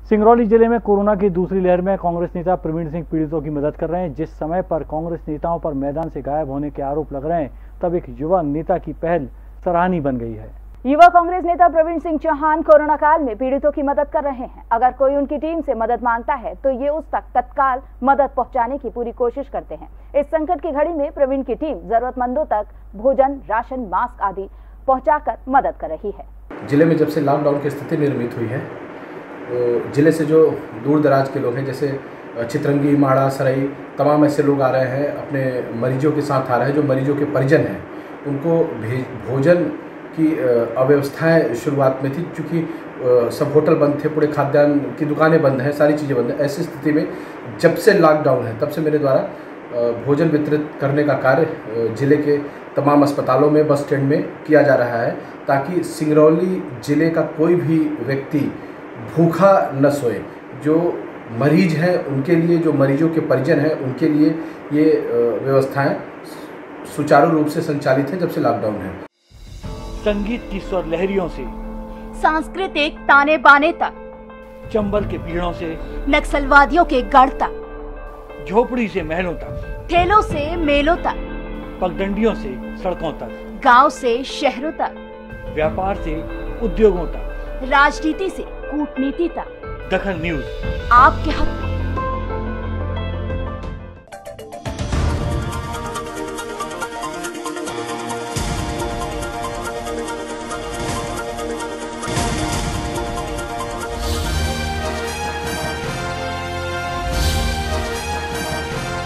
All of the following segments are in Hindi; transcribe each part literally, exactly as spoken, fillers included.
सिंगरौली जिले में कोरोना की दूसरी लहर में कांग्रेस नेता प्रवीण सिंह पीड़ितों की मदद कर रहे हैं। जिस समय पर कांग्रेस नेताओं पर मैदान से गायब होने के आरोप लग रहे हैं, तब एक युवा नेता की पहल सराहनीय बन गई है। युवा कांग्रेस नेता प्रवीण सिंह चौहान कोरोना काल में पीड़ितों की मदद कर रहे हैं। अगर कोई उनकी टीम से मदद मांगता है तो ये उस तक तत्काल मदद पहुंचाने की पूरी कोशिश करते हैं। इस संकट की घड़ी में प्रवीण की टीम जरूरतमंदों तक भोजन, राशन, मास्क आदि पहुंचाकर मदद कर रही है। जिले में जब से लॉकडाउन की स्थिति निर्मित हुई है, तो जिले से जो दूर दराज के लोग हैं, जैसे चितरंगी, माड़ा, सरई, तमाम ऐसे लोग आ रहे हैं, अपने मरीजों के साथ आ रहे हैं। जो मरीजों के परिजन हैं उनको भोजन की अव्यवस्थाएं शुरुआत में थी, क्योंकि सब होटल बंद थे, पूरे खाद्यान्न की दुकानें बंद हैं, सारी चीज़ें बंद हैं। ऐसी स्थिति में जब से लॉकडाउन है, तब से मेरे द्वारा भोजन वितरित करने का कार्य जिले के तमाम अस्पतालों में, बस स्टैंड में किया जा रहा है, ताकि सिंगरौली जिले का कोई भी व्यक्ति भूखा न सोए। जो मरीज हैं उनके लिए, जो मरीजों के परिजन हैं उनके लिए ये व्यवस्थाएं सुचारू रूप से संचालित हैं जब से लॉकडाउन है। संगीत की स्वर लहरियों से सांस्कृतिक ताने बाने तक, चंबल के पीड़ों से नक्सलवादियों के गढ़ तक, झोपड़ी से महलों तक, ठेलों से मेलों तक, पगडंडियों से सड़कों तक, गांव से शहरों तक, व्यापार से उद्योगों तक, राजनीति से कूटनीति तक, दखल न्यूज आपके हाथ में।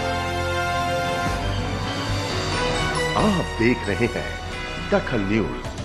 आप देख रहे हैं दखल न्यूज।